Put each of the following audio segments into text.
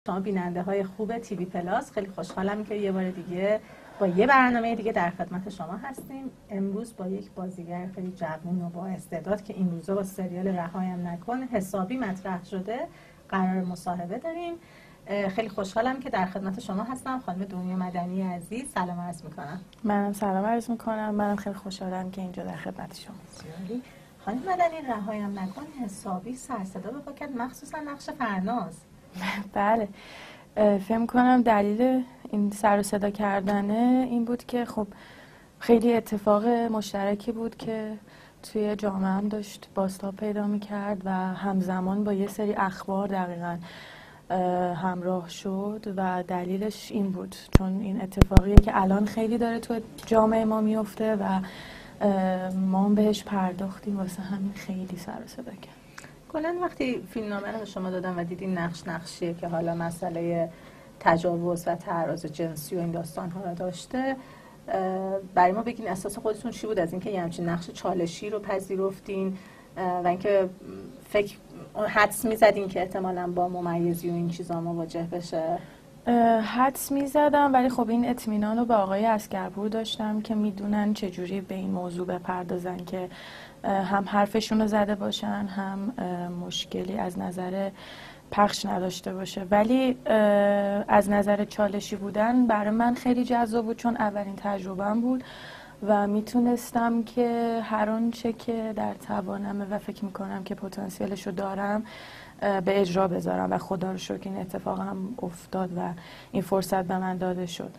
شما بیننده های خوب تیوی پلاس، خیلی خوشحالم که یه بار دیگه با یه برنامه دیگه در خدمت شما هستیم. امروز با یک بازیگر خیلی جوان و با استعداد که این روزا با سریال رهایم نکن حسابی مطرح شده قرار مصاحبه داریم. خیلی خوشحالم که در خدمت شما هستم. خانم دنیا مدنی عزیز سلام عرض میکنم. منم سلام عرض میکنم. منم خیلی خوشحالم که اینجا در خدمت شما هستم. خانم مدنی، رهایم نکن حسابی سر صدا به پا کرد، مخصوصا نقش فرناز. بله، فهم کنم دلیل این سر و صدا کردنه این بود که خب خیلی اتفاق مشترکی بود که توی جامعه هم داشت بازتاب پیدا میکرد و همزمان با یه سری اخبار دقیقاً همراه شد و دلیلش این بود چون این اتفاقیه که الان خیلی داره تو جامعه ما میفته و ما بهش پرداختیم، واسه همین خیلی سر و صدا کرد. کلاً وقتی فیلمنامه رو به شما دادن و دیدین نقشیه که حالا مسئله تجاوز و تعرض جنسی و این داستان‌ها رو داشته، برای ما بگین اساس خودتون چی بود از اینکه یه همچین نقش چالشی رو پذیرفتین و اینکه حدس می‌زدین که احتمالاً با ممیزی و این چیزا مواجه بشه؟ حدس می‌زدم، ولی خب این اطمینان رو با آقای عسگرپور داشتم که میدونن چجوری به این موضوع بپردازن که هم حرفشون رو زده باشن، هم مشکلی از نظر پخش نداشته باشه. ولی از نظر چالشی بودن برای من خیلی جذاب بود چون اولین تجربه‌ام بود و میتونستم که هر آنچه که در توانمه و فکر میکنم که پتانسیلش رو دارم به اجرا بذارم و خدا رو شکر این اتفاق هم افتاد و این فرصت به من داده شد.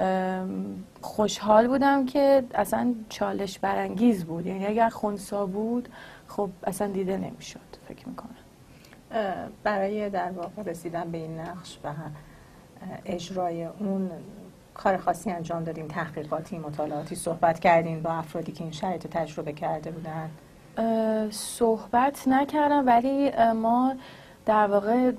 خوشحال بودم که اصلا چالش برانگیز بود، یعنی اگر خنثی بود خب اصلا دیده نمیشد. فکر میکنم برای در واقع رسیدن به این نقش و اجرای اون کار خاصی انجام دادین؟ تحقیقاتی، مطالعاتی، صحبت کردین با افرادی که این شرایط رو تجربه کرده بودن؟ صحبت نکردم، ولی ما در واقع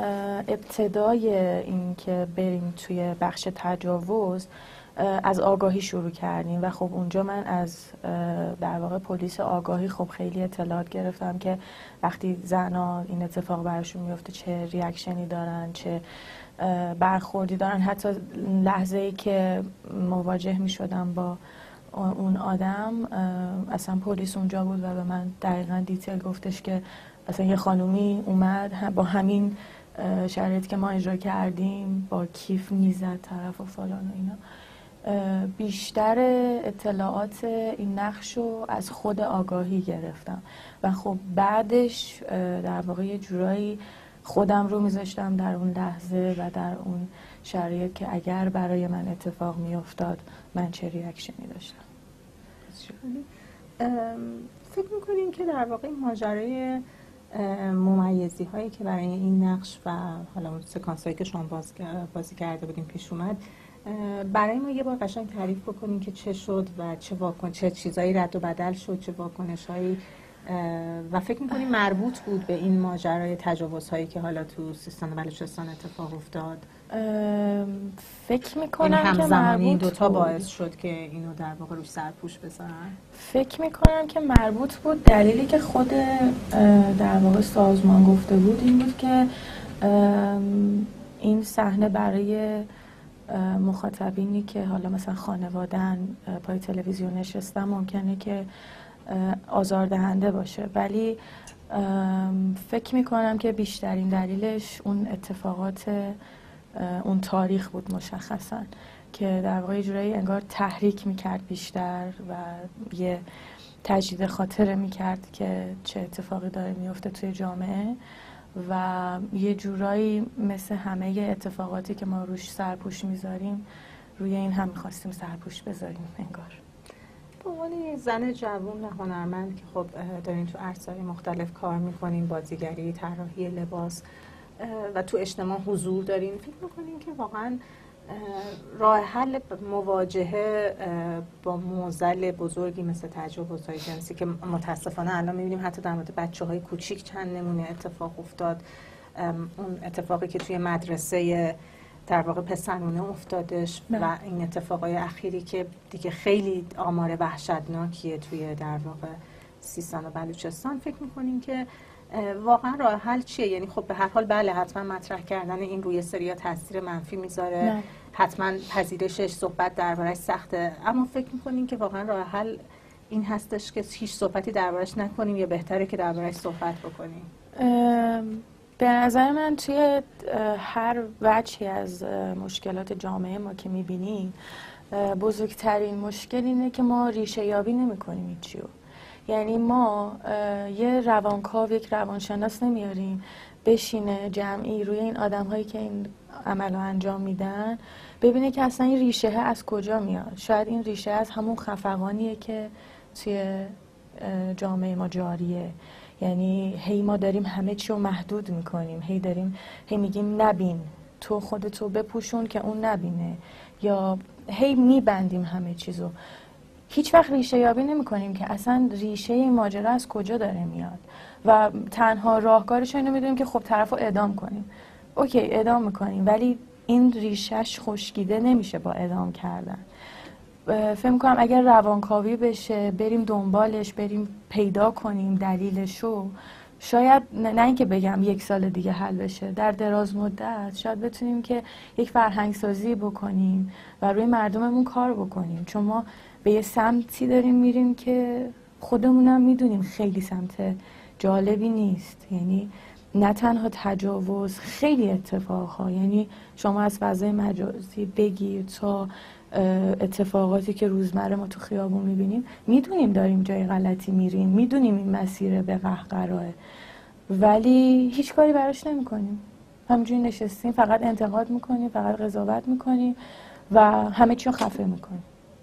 ابتدای این که بریم توی بخش تجاوز از آگاهی شروع کردیم و خب اونجا من از در واقع پلیس آگاهی خب خیلی اطلاعات گرفتم که وقتی زنا این اتفاق براشون میفته چه ریاکشنی دارن، چه برخوردی دارن. حتی لحظه‌ای که مواجه میشدم با اون آدم اصلا پلیس اونجا بود و به من دقیقاً دیتیل گفتش که اصلا یه خانومی اومد با همین شرایطی که ما اجرا کردیم با کیف میزد طرف و فلان و اینا. بیشتر اطلاعات این نقش رو از خود آگاهی گرفتم و خب بعدش در واقع یه جورایی خودم رو میذاشتم در اون لحظه و در اون شرایط که اگر برای من اتفاق میافتاد من چه ریاکشنی داشتم. فکر میکنین که در واقع این ماجرای ممیزی هایی که برای این نقش و حالا اون سکانس هایی که شما بازی کرده بودین پیش اومد، برای ما یه بار قشنگ تعریف بکنین که چه شد و چه چیزایی رد و بدل شد، چه واکنش هایی و فکر میکنین مربوط بود به این ماجرای تجاوز هایی که حالا تو سیستان و بلوچستان اتفاق افتاد؟ فکر میکنم که همزمانی این مربوط دوتا بود. باعث شد که اینو در واقع روش سرپوش بذارن؟ فکر میکنم که مربوط بود. دلیلی که خود در واقع سازمان گفته بود این بود که این صحنه برای مخاطبینی که حالا مثلا خانواده‌ان پای تلویزیون نشستن ممکنه که آزاردهنده باشه، ولی فکر میکنم که بیشترین دلیلش اون اتفاقات اون تاریخ بود مشخصا که در واقع جورایی انگار تحریک میکرد بیشتر و یه تجدید خاطره میکرد که چه اتفاقی داره میفته توی جامعه و یه جورایی مثل همه اتفاقاتی که ما روش سرپوش میذاریم روی این هم میخواستیم سرپوش بذاریم انگار. به عنوان یه زن جوان و هنرمند که خب دارین تو عرصه‌های مختلف کار میکنین، بازیگری، طراحی لباس و تو اجتماع حضور دارین، فکر میکنین که واقعا راه حل مواجهه با معضل بزرگی مثل تجاوزهای جنسی که متاسفانه الان میبینیم حتی در مورد بچه‌های کوچیک چند نمونه اتفاق افتاد، اون اتفاقی که توی مدرسه در واقع پسرونه افتادش و این اتفاقای اخیری که دیگه خیلی آمار وحشتناکیه توی در واقع سیستان و بلوچستان، فکر میکنین که واقعا راه حل چیه؟ یعنی خب به هر حال بله حتما مطرح کردن این روی سریا تاثیر منفی میذاره، حتما پذیرشش، صحبت دربارش سخته، اما فکر میکنین که واقعا راه حل این هستش که هیچ صحبتی دربارش نکنیم یا بهتره که دربارش صحبت بکنیم؟ به نظر من توی هر وجهی از مشکلات جامعه ما که میبینیم بزرگترین مشکل اینه که ما ریشه یابی نمی کنیم هیچیو. یعنی ما یه روانکاو، یک روانشناس نمیاریم بشینه جمعی روی این آدم هایی که این عمل رو انجام میدن ببینه که اصلا این ریشه از کجا میاد. شاید این ریشه از همون خفقانیه که توی جامعه ما جاریه. یعنی هی ما داریم همه چی رو محدود میکنیم، هی میگیم نبین، تو خودتو بپوشون که اون نبینه، یا هی میبندیم همه چیزو. هیچ وقت ریشه یابی نمی کنیم که اصلا ریشه این ماجرا از کجا داره میاد و تنها راهکارش اینو میدونیم که خب طرفو اعدام کنیم. اوکی اعدام میکنیم، ولی این ریشهش خشکیده نمیشه با اعدام کردن. فکر میکنم اگر روانکاوی بشه، بریم دنبالش، بریم پیدا کنیم دلیلشو، شاید نه اینکه بگم 1 سال دیگه حل بشه، در دراز مدت شاید بتونیم که یک فرهنگ سازی بکنیم و روی مردممون کار بکنیم. چون ما به یه سمتی داریم میریم که خودمونم میدونیم خیلی سمت جالبی نیست. یعنی نه تنها تجاوز، خیلی اتفاقها، یعنی شما از فضای مجازی بگیر تا اتفاقاتی که روزمره ما تو خیابون میبینیم، میدونیم داریم جای غلطی میریم، میدونیم این مسیر به قهقراه، ولی هیچ کاری براش نمیکنیم. همینجوری نشستیم فقط انتقاد میکنیم، فقط قضاوت میکنیم و همه چی رو خفه میکنیم.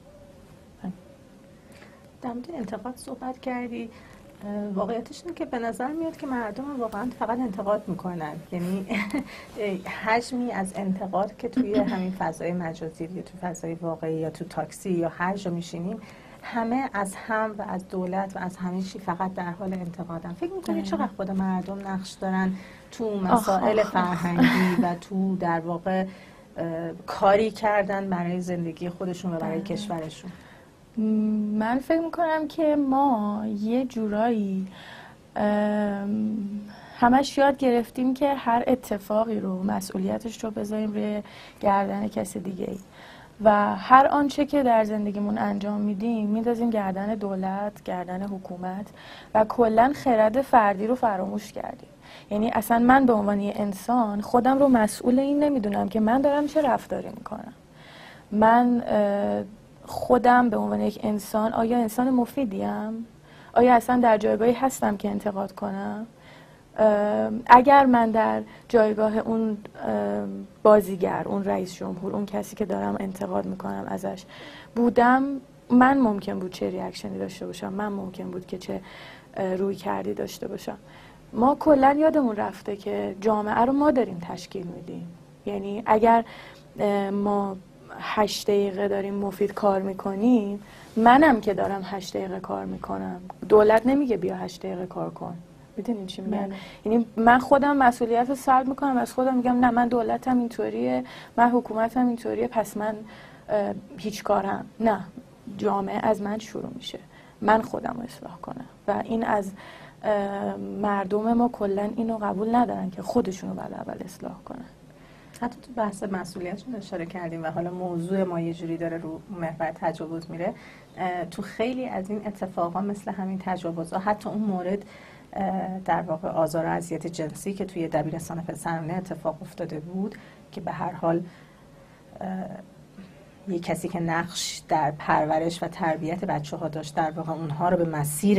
در مورد انتقاد صحبت کردی، واقعیتش اینه که به نظر میاد که مردم واقعا فقط انتقاد میکنن. یعنی حجمی از انتقاد که توی همین فضای مجازی یا تو فضای واقعی یا تو تاکسی یا هر جا میشینیم، همه از هم و از دولت و از همه چی فقط در حال انتقادن. فکر میکنی چقدر خود مردم نقش دارن تو مسائل فرهنگی و تو در واقع کاری کردن برای زندگی خودشون و برای کشورشون؟ من فکر میکنم که ما یه جورایی همش یاد گرفتیم که هر اتفاقی رو مسئولیتش رو بذاریم روی گردن کسی دیگه ای و هر آنچه که در زندگیمون انجام میدیم میندازیم گردن دولت، گردن حکومت و کلا خرد فردی رو فراموش کردیم. یعنی اصلا من به عنوان یه انسان خودم رو مسئول این نمیدونم که من دارم چه رفتاری میکنم. من خودم به عنوان یک انسان آیا انسان مفیدیم؟ آیا اصلا در جایگاهی هستم که انتقاد کنم؟ اگر من در جایگاه اون بازیگر، اون رئیس جمهور، اون کسی که دارم انتقاد میکنم ازش بودم، من ممکن بود چه ریاکشنی داشته باشم، من ممکن بود که چه روی کردی داشته باشم. ما کلا یادمون رفته که جامعه رو ما داریم تشکیل میدیم. یعنی اگر ما 8 دقیقه داریم مفید کار میکنیم، منم که دارم 8 دقیقه کار میکنم، دولت نمیگه بیا 8 دقیقه کار کن. میدونین چی میگم؟ یعنی من خودم مسئولیت رو سلب میکنم از خودم، میگم نه من دولتم اینطوریه، من حکومتم اینطوریه، پس من هیچ کارم. نه، جامعه از من شروع میشه، من خودم رو اصلاح کنم و این از مردم ما کلا اینو قبول ندارن که خودشونو بعد اول اصلاح کنن. حتی تو بحث مسئولیتشون اشاره کردیم و حالا موضوع ما یه جوری داره رو محور تجاوز میره. تو خیلی از این اتفاقا مثل همین تجاوزها، حتی اون مورد در واقع آزار و اذیت جنسی که توی دبیرستان پسرانه اتفاق افتاده بود، که به هر حال یه کسی که نقش در پرورش و تربیت بچه‌ها داشت، در واقع اونها رو به مسیر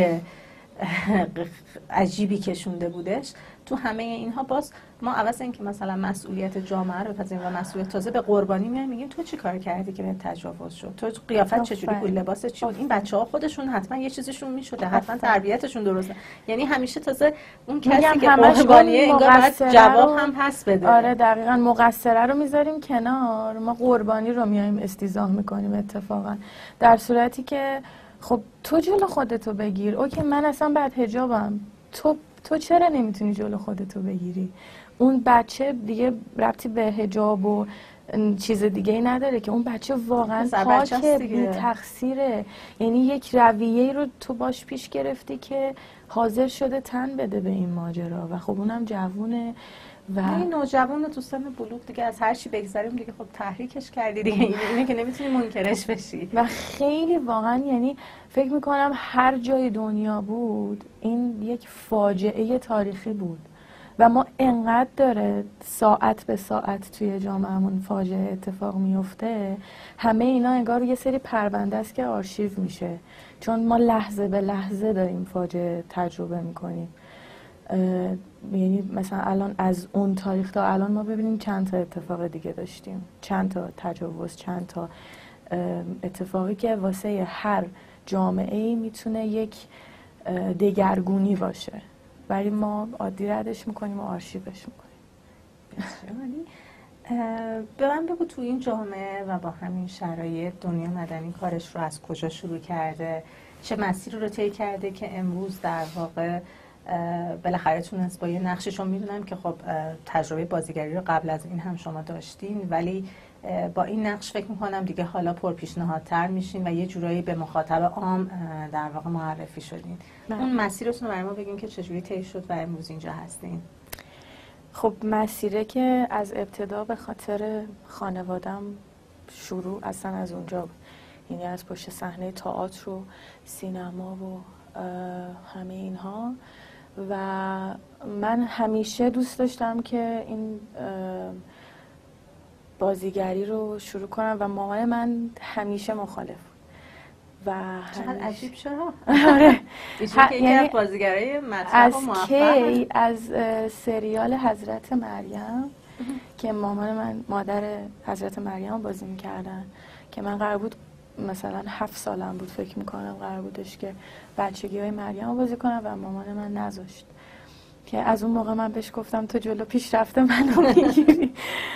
عجیبی کشونده بودش. تو همه اینها باز ما عوض اینکه مثلا مسئولیت جامعه رو بپذیریم و مسئولیت تازه به قربانی میایم میگیم تو چی کار کردی که به تجاوز شد، تو قیافت چجوری بود، لباست چی بود. این بچه‌ها خودشون حتما یه چیزشون میشده، حتما تربیتشون درسته. یعنی همیشه تازه اون کسی که قربانیه انگار باید جواب هم پس بده. آره دقیقاً، مقصره رو میذاریم کنار، ما قربانی رو میایم استیضاح میکنیم اتفاقا، در صورتی که خب تو جلو خودتو بگیر. اوکی من اصلا بعد حجابم، تو چرا نمیتونی جلو خودتو بگیری؟ اون بچه دیگه ربطی به حجاب و چیز دیگه ای نداره که، اون بچه واقعا پاکه، بی تقصیره. یعنی یک رویه رو تو باش پیش گرفتی که حاضر شده تن بده به این ماجرا و خب اونم جوونه و این نوجوان تو سن بلوغ دیگه از هر چی بگذریم دیگه خب تحریکش کردی دیگه، اینه که نمیتونی منکرش بشی. و خیلی واقعا یعنی فکر میکنم هر جای دنیا بود این یک فاجعه تاریخی بود و ما انقدر داره ساعت به ساعت توی جامعهمون فاجعه اتفاق میفته، همه اینا انگار یه سری پرونده است که آرشیو میشه، چون ما لحظه به لحظه داریم فاجعه تجربه میکنیم. یعنی مثلا الان از اون تاریخ تا الان ما ببینیم چند تا اتفاق دیگه داشتیم، چند تا تجاوز، چند تا اتفاقی که واسه هر جامعه‌ای میتونه یک دگرگونی باشه، ولی ما عادی ردش میکنیم و آرشیوش میکنیم. به من بگو تو این جامعه و با همین شرایط دنیا مدنی کارش رو از کجا شروع کرده، چه مسیری رو طی کرده که امروز در واقع بالاخره تونست با یه نقششون، میدونم که خب تجربه بازیگری رو قبل از این هم شما داشتین، ولی با این نقش فکر میکنم دیگه حالا پرپیشنهادتر میشین و یه جورایی به مخاطب عام در واقع معرفی شدین. اون مسیرتون رو برای ما بگین که چجوری طی شد و امروز اینجا هستین. خب مسیره که از ابتدا به خاطر خانوادم شروع اصلا از اونجا بود، یعنی از پشت صحنه تئاتر و سینما و همه اینها، و من همیشه دوست داشتم که این بازیگری رو شروع کنم و مامان من همیشه مخالف بود و چقدر عجیب چرا؟ آره یعنی بازیگری مطرح و موفق از سریال حضرت مریم که مامان من مادر حضرت مریم بازی میکردن، که من قرار بود مثلا 7 سالم بود فکر میکنم، قرار بودش که بچگی های مریم بازی کنم و مامان من نذاشت، که از اون موقع من بهش گفتم تو جلو پیشرفته منو میگیری.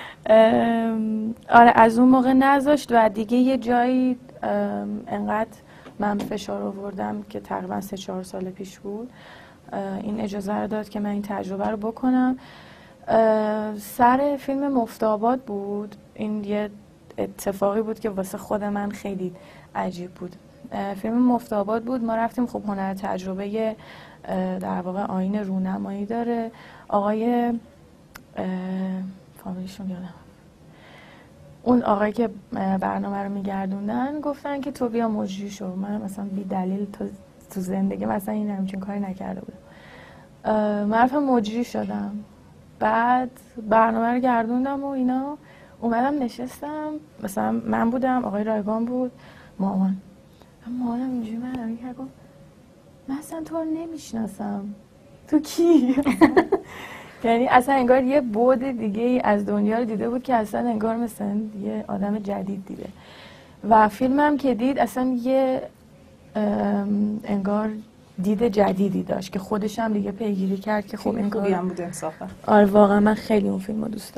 آره از اون موقع نذاشت و دیگه یه جایی انقدر من فشار آوردم که تقریبا 3-4 سال پیش بود، این اجازه رو داد که من این تجربه رو بکنم. سر فیلم مفتاباد بود، این یه اتفاقی بود که واسه خود من خیلی عجیب بود. فیلم مفتاباد بود، ما رفتیم خب هنر تجربه در واقع آیین رونمایی داره، آقای فامیلیشون یادم، اون آقایی که برنامه رو میگردوندن گفتن که تو بیا مجری شو. من مثلا بی دلیل تو زندگی مثلا این همچین کاری نکرده بودم، من رفتم مجری شدم، بعد برنامه رو گردوندم و اینا، اومدم نشستم، مثلا من بودم، آقای رایگان بود، مامانم اینجوری من رو کرد، گفت من اصلا تو رو نمیشناسم، تو کی؟ یعنی اصلا انگار یه بعد دیگه ای از دنیا رو دیده بود که اصلا انگار مثلا یه آدم جدید دیده. و فیلمم که دید اصلا یه انگار دید جدیدی داشت که خودش هم دیگه پیگیری کرد که خب این خوبی هم بود انصافا. آره واقعا من خیلی اون فیلم رو دوست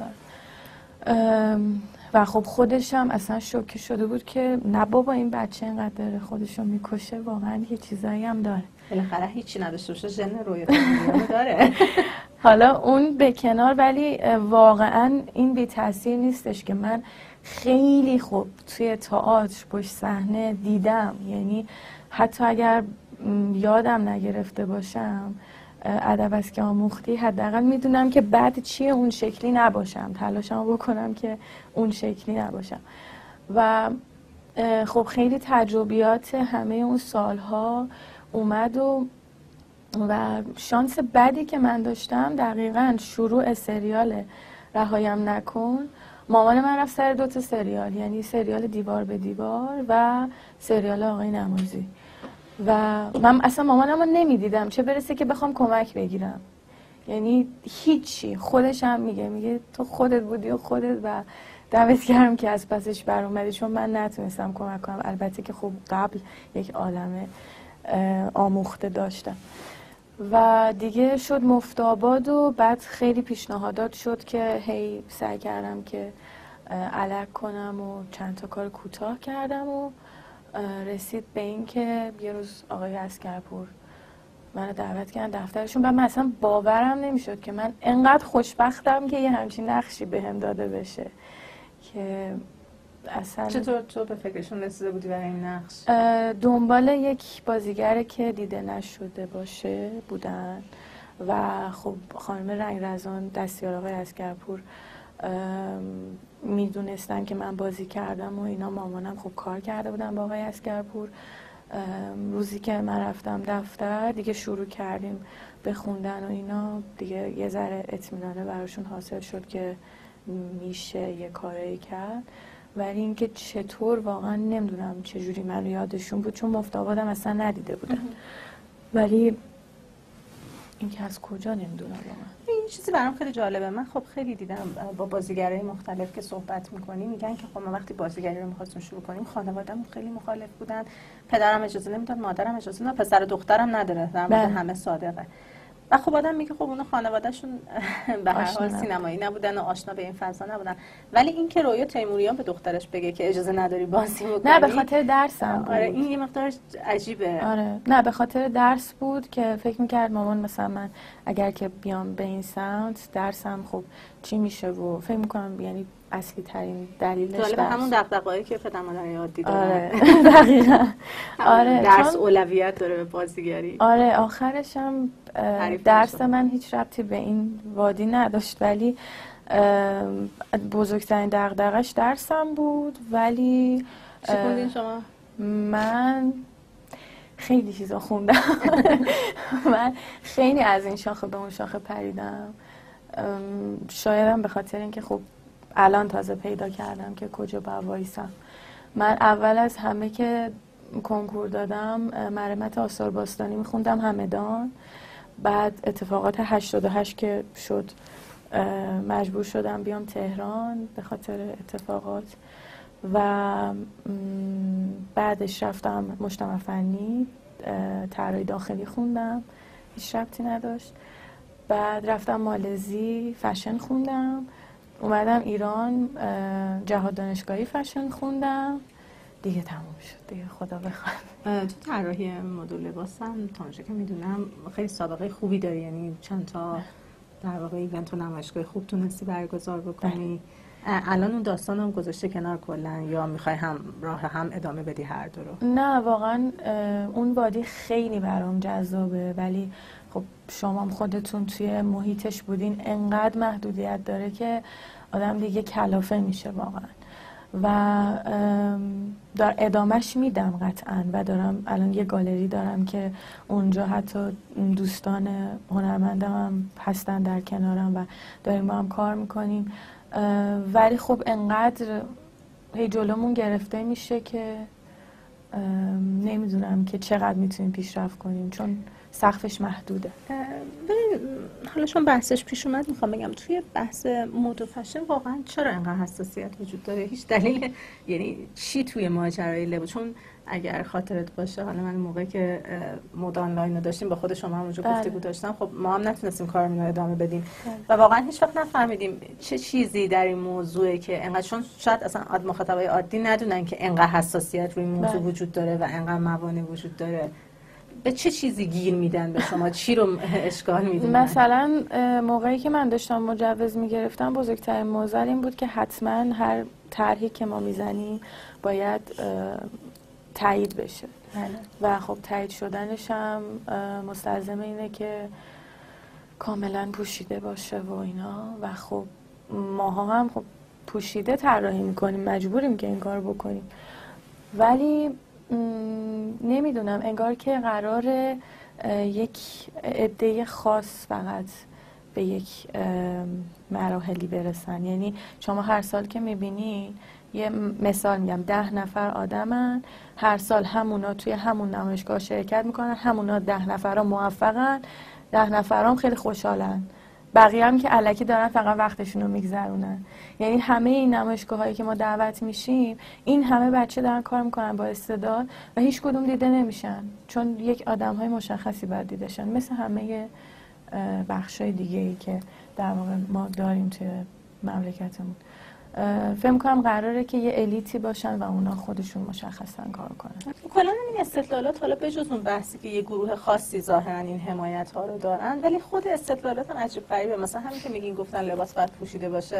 دارم. و خب خودش هم اصلا شوکه شده بود که نه بابا این بچه اینقدر داره خودش رو میکشه، واقعا یه چیزایی هم داره، بالاخره هیچی نداشته باشه ژن روی فامیلی‌مو داره. حالا اون به کنار، ولی واقعا این بی تاثیر نیستش که من خیلی خوب توی تئاتر پشت صحنه دیدم، یعنی حتی اگر یادم نگرفته باشم ادب است که آموختی، حداقل میدونم که بعد چیه اون شکلی نباشم، تلاشمو بکنم که اون شکلی نباشم. و خب خیلی تجربیات همه اون سالها اومد و شانس بدی که من داشتم دقیقاً شروع سریال رهایم نکن، مامان من رفت سر 2 تا سریال، یعنی سریال دیوار به دیوار و سریال آقای نمازی، و من اصلا مامانم رو نمیدیدم، چه برسه که بخوام کمک بگیرم، یعنی هیچی. خودش هم میگه تو خودت بودی و خودت، و دمت گرم که از پسش بر اومدی، چون من نتونستم کمک کنم، البته که خب قبل یک عالمه آموخته داشتم. و دیگه شد مفتاباد و بعد خیلی پیشنهادات شد که هی سعی کردم که الک کنم و چند تا کار کوتاه کردم و رسید به این که یه روز آقای اسکرپور منو دعوت کردن دفترشون و من اصلا باورم نمیشد که من انقدر خوشبختم که یه همچین نقشی بهم داده بشه، که اصلا چطور تو به فکرشون رسیده بودی برای این نقش؟ دنبال یک بازیگر که دیده نشده باشه بودن و خب خانم رنگرزان دستیار آقای اسگرپور میدونستن که من بازی کردم و اینا. مامانم خب کار کرده بودن با آقای اسگرپور. روزی که من رفتم دفتر دیگه شروع کردیم به خوندن و اینا، دیگه یه ذره اطمینانه براشون حاصل شد که میشه یه کاری کرد. ولی اینکه چطور واقعا نمیدونم چجوری منو یادشون بود، چون مفتابادم اصلا ندیده بودم. ولی اینکه از کجا نمیدونم واقعا. این چیزی برام خیلی جالبه. من خب خیلی دیدم با بازیگرای مختلف که صحبت میکنیم میگن که خب ما وقتی بازیگری رو می‌خواستیم شروع کنیم خانواده‌مون خیلی مخالف بودن، پدرم اجازه نمیداد، مادرم اجازه نمیداد، پسر و دخترم نداره، در مورد همه صادقه. و خب آدم میگه خب اون خانواده‌شون به هر حال سینمایی نبودن و آشنا به این فضا نبودن. ولی این که رویا تیموریان به دخترش بگه که اجازه نداری بازی بکنی، نه به خاطر درسم بود. آره این یه مقدار عجیبه. آره نه به خاطر درس بود که فکر میکرد مامان مثلا من اگر که بیام به این سمت درسم خب چی میشه و فکر میکنم یعنی اصلی ترین دلیلش جالب همون دغدغه‌ای که پدر مادر عادی داره. آره دقیقاً. آره درس اولویت داره به بازیگری. آره آخرش هم درس من هیچ ربطی به این وادی نداشت، ولی بزرگترین دغدغه‌اش درسم بود. ولی چی خوندین شما؟ من خیلی چیزا خوندم. من خیلی از این شاخه به اون شاخه پریدم. شایدم به خاطر اینکه خب الان تازه پیدا کردم که کجا باید وایسم. من اول از همه که کنکور دادم مرمت آثار باستانی میخوندم همدان. بعد اتفاقات 88 که شد مجبور شدم بیام تهران به خاطر اتفاقات و بعدش رفتم مجتمع فنی طراحی داخلی خوندم، هیچ ربطی نداشت. بعد رفتم مالزی فشن خوندم، اومدم ایران جهاد دانشگاهی فشن خوندم، دیگه تموم شد دیگه خدا بخواد. تو طراحی مدل لباس هم تا اونجا که میدونم خیلی سابقه خوبی داری، یعنی چند تا در واقع ایونت و نمایشگاه خوب تونستی برگزار بکنی. الان اون داستان هم گذاشته کنار کلا یا میخوای هم راه هم ادامه بدی هر دو رو؟ نه واقعا اون وادی خیلی برام جذابه، ولی خب شما هم خودتون توی محیطش بودین، انقدر محدودیت داره که آدم دیگه کلافه میشه واقعا. و در ادامهش میدم قطعا و دارم الان یه گالری دارم که اونجا حتی دوستان هنرمندم هم هستن در کنارم و داریم با هم کار میکنیم. ولی خب انقدر هی جلومون گرفته میشه که نمیدونم که چقدر میتونیم پیشرفت کنیم چون سقفش محدوده. حالا چون بحثش پیش اومد میخوام بگم توی بحث مد و فشن واقعا چرا انقدر حساسیت وجود داره؟ هیچ دلیل یعنی چی توی ماجرای لباس؟ چون اگر خاطرت باشه حالا من موقعی که مد آنلاین رو داشتیم با خود شما هم اونجا گفتگو داشتم، خب ما هم نتونستیم کارمون رو ادامه بدیم و واقعا هیچ وقت نفهمیدیم چه چیزی در این موضوعه که انقدر، چون شاید اصلا مخاطبای عادی ندونن که انقدر حساسیت روی این موضوع وجود داره و انقدر موانع وجود داره. به چه چیزی گیر میدن به شما؟ چی رو اشکال میدونن؟ مثلا موقعی که من داشتم مجوز میگرفتم بزرگترین معضل این بود که حتما هر طرحی که ما میزنیم باید تایید بشه و خب تایید شدنش هم مستلزم اینه که کاملا پوشیده باشه و اینا و خب ماها هم خب پوشیده طراحی میکنیم، مجبوریم که این کار بکنیم. ولی نمیدونم انگار که قراره یک عده خاص فقط به یک مراحلی برسن. یعنی شما هر سال که میبینی یه مثال میگم 10 نفر آدمن، هر سال همونا توی همون نمایشگاه شرکت میکنن، همونا 10 نفرها موفقن، 10 نفرام خیلی خوشحالن، بقیه هم که الکی دارن فقط وقتشون رو میگذرونن. یعنی همه این نمایشگاه هایی که ما دعوت میشیم این همه بچه دارن کار میکنن با استعداد و هیچ کدوم دیده نمیشن چون یک آدم های مشخصی باید دیده شن، مثل همه بخش های دیگه ای که در واقع ما داریم توی مملکتمون. فکر می‌کنم قراره که یه الیتی باشن و اونا خودشون مشخصاً کار کنن. کلا این استدلالات حالا بجز اون بحثی که یه گروه خاصی ظاهرا این حمایت ها رو دارن، ولی خود استدلالات هم عجیب غریبه. مثلا همین که میگین گفتن لباس باید پوشیده باشه،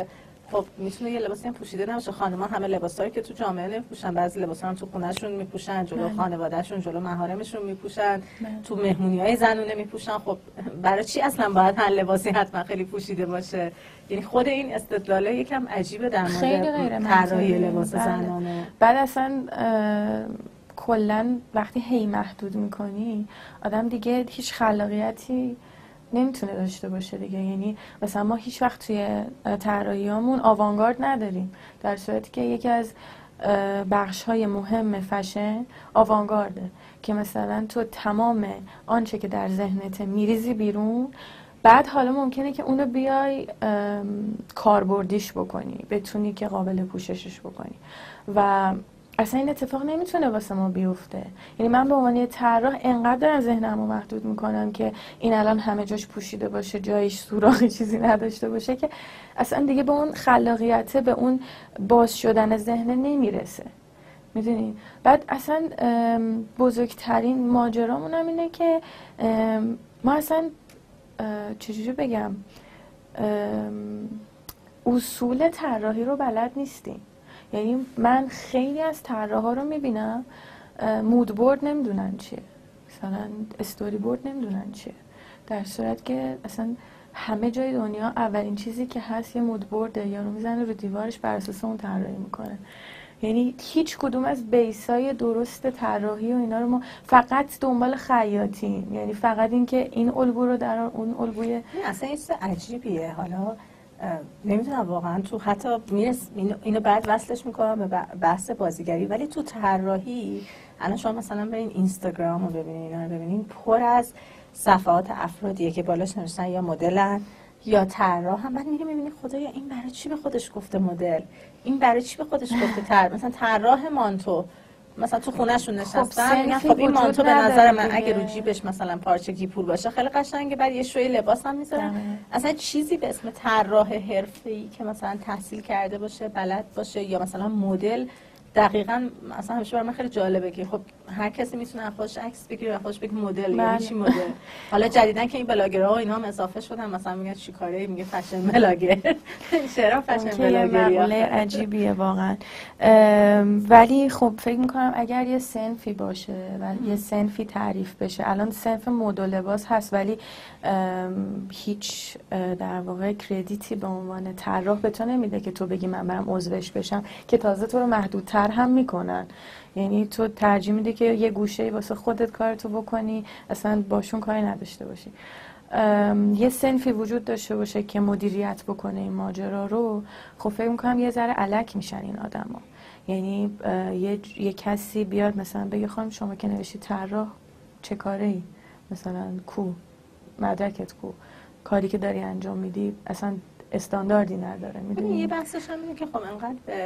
خب میتونه یه لباسی هم پوشیده نباشه. خانم‌ها همه لباسایی که تو جامعه نمیپوشن، بعضی لباسا هم تو خونه‌شون میپوشن، جلو خانواده‌شون، جلو محارمشون میپوشن، تو مهمونی‌های زنونه میپوشن. خب برای چی اصلا باید هر لباسی حتما خیلی پوشیده باشه؟ یعنی خود این استدلال یکم عجیبه در مورد طراحی لباس زنانه. بعد اصلا کلا وقتی هی محدود میکنی آدم دیگه هیچ خلاقیتی نمیتونه داشته باشه دیگه. یعنی مثلا ما هیچ وقت توی طراحیامون آوانگارد نداریم، در صورتی که یکی از بخش‌های مهم فشن آوانگارده که مثلا تو تمام آنچه که در ذهنت میریزی بیرون، بعد حالا ممکنه که اونو بیای کاربردیش بکنی، بتونی که قابل پوششش بکنی و اصلا این اتفاق نمیتونه واسه ما بیفته. یعنی من به عنوان طراح انقدر دارم ذهنمو محدود میکنم که این الان همه جاش پوشیده باشه، جایش سوراخی چیزی نداشته باشه، که اصلا دیگه به اون خلاقیت، به اون باز شدن ذهن نمیرسه. میدونی؟ بعد اصلا بزرگترین ماجرامون هم اینه که ما اصلا چجوری بگم اصول طراحی رو بلد نیستیم. یعنی من خیلی از طراحا رو میبینم مودبورد نمیدونن چیه، مثلا استوری بورد نمیدونن چیه، در صورت که اصلا همه جای دنیا اولین چیزی که هست یه مودبورده، یا رو میزنه رو دیوارش بر اساس اون طراحی میکنه. یعنی هیچ کدوم از بیسای درست طراحی و اینا رو ما فقط دنبال خیاطیم، یعنی فقط این که این الگو رو در اون الگوی اصلا این عجیبیه. حالا نمیدونم واقعا تو حتی اینو بعد وصلش میکنم به بحث بازیگری، ولی تو طراحی الان شما مثلا برین اینستاگرام رو ببینین، اینا رو ببینین، پر از صفحات افرادیه که بالاش نوشتن یا مدلن یا طراح هم. بعد میبینی خدایا این برای چی به خودش گفته مدل، این برای چی به خودش گفته طراح، مثلا طراح مانتو مثلا تو خونه‌شون نشستن میگن خب این مانتو به نظر من اگه رو جیبش مثلا پارچه گیپور باشه خیلی قشنگه، بعد یه شوی لباس هم میذارن. اصلا چیزی به اسم طراح حرفه‌ای که مثلا تحصیل کرده باشه، بلد باشه، یا مثلا مدل، دقیقاً مثلا همیشه برای من خیلی جالبه که خب هر کسی میتونه خودش عکس بگیره و خودش بگه مدل. یعنی چی مدل؟ حالا جدیدن که این بلاگرها و اینا هم اضافه شدن، مثلا میگن چیکاره، میگه فشن بلاگر. چرا فشن بلاگری؟ مقوله عجیبیه واقعا. ولی خب فکر میکنم اگر یه صنفی باشه و یه صنفی تعریف بشه، الان صنف مد و لباس هست ولی هیچ در واقع کردیتی به عنوان طراح به تو نمیده که تو بگی من برم عضوش بشم، که تازه تو رو محدودتر هم میکنن. یعنی تو ترجیح میده که یه گوشه‌ای واسه خودت کارتو بکنی، اصلا باشون کاری نداشته باشی. یه صنفی وجود داشته باشه که مدیریت بکنه این ماجرا رو، خب فکر میکنم یه ذره الک میشن این آدما. یعنی یه کسی بیاد مثلا بگه خانم شما که نوشتی طراح چه کاری، مثلا کو مدرکت، کو کاری که داری انجام میدی اصلا استانداردی نداره. میدونی یه بحثش هم اینه که خب انقدر به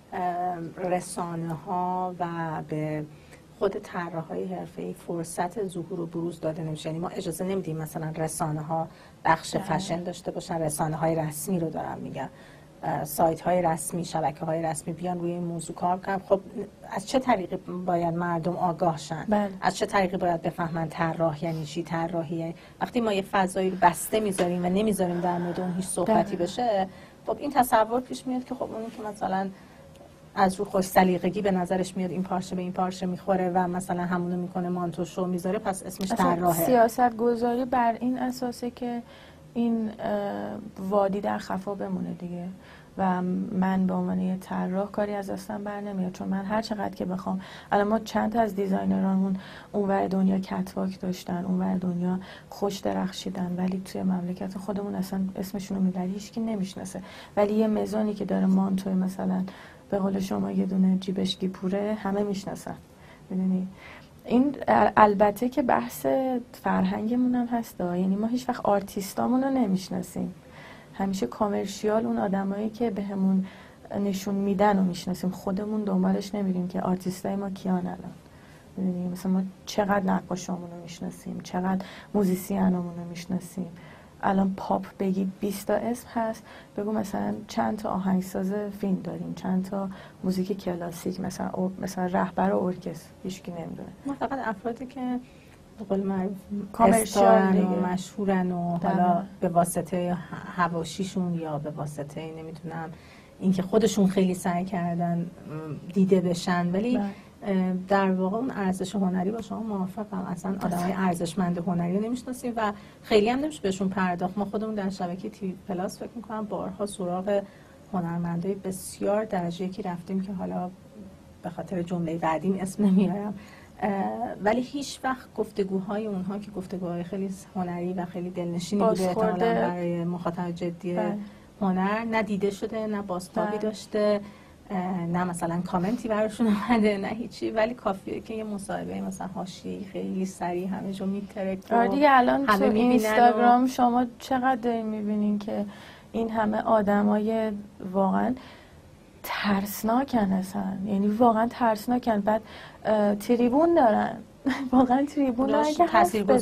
رسانه ها و به خود طراحای حرفه‌ای فرصت ظهور و بروز داده نمیشه. یعنی ما اجازه نمیدیم مثلا رسانه ها بخش فشن داشته باشن، رسانه های رسمی رو دارم میگم، سایت های رسمی، شبکه های رسمی بیان روی این موضوع کار کنن. خب از چه طریقی باید مردم آگاه شن؟ از چه طریقی باید بفهمن طراح یعنی چی، طراحی؟ وقتی ما یه فضایی رو بسته میذاریم و نمیذاریم در مورد اون هیچ صحبتی بشه، خب این تصور پیش میاد که خب اون که مثلا از رو خوش سلیقگی به نظرش میاد این پارچه به این پارچه میخوره و مثلا همونو میکنه مانتوشو میذاره، پس اسمش طراحه. سیاست گذاری بر این اساسه که این وادی در خفا بمونه دیگه، و من به عنوان یه طراح کاری از دستم بر نمیاد، چون من هر چقدر که بخوام، الان ما چند تا از دیزاینرامون اونور دنیا کتواک داشتن، اونور دنیا خوش درخشیدن، ولی توی مملکت خودمون اصلا اسمشون رو میبری هیچکی نمیشناسه. ولی یه مزونی که داره مانتوی مثلا به قول شما یه دونه جیبش گیپوره همه میشناسن. میدونی این البته که بحث فرهنگمون هم هست، یعنی ما هیچ وقت آرتیستامون رو نمیشناسیم، همیشه کامرشیال اون آدمایی که بهمون نشون میدن رو میشناسیم، خودمون دنبالش نمیریم که آرتیستای ما کیان. الان میدونی مثلا ما چقدر نقاشامون رو میشناسیم، چقدر موزیسینامون رو میشناسیم. الان پاپ بگید 20 تا اسم هست، بگو مثلا چند تا آهنگساز فیلم داریم، چند تا موزیک کلاسیک، مثلا رهبر ارکستر هیچکی نمیدونه. ما فقط افرادی که به قول معروف کامرشیال دیگه، و مشهورن و حالا به واسطه حواشیشون یا به واسطه نمیتونم اینکه خودشون خیلی سعی کردن دیده بشن، ولی در واقع اون ارزش هنری با شما موافقم. اصلا آدمای ارزشمند هنری رو نمیشناسیم و خیلی هم نمیشه بهشون پرداخت. ما خودمون در شبکه تیوی پلاس فکر می‌کنم بارها سراغ هنرمندای بسیار درجه یکی رفتیم که حالا به خاطر جمله بعدیم اسم نمیارم، ولی هیچ وقت گفتگوهای اونها که گفتگوهای خیلی هنری و خیلی دلنشینی بوده احتمالاً برای مخاطب جدی هنر ندیده شده، نه بازتابی داشته، نه مثلا کامنتی براشون اومده، نه هیچی، ولی کافیه که یه مصاحبه مثلا حاشیه‌ای خیلی سریع همه جا میترکه. آره دیگه، الان تو اینستاگرام شما چقدر دارین میبینین که این همه آدمای واقعا ترسناکن هستن، یعنی واقعا ترسناکن، بعد تریبون دارن واقعا تریبون دارن که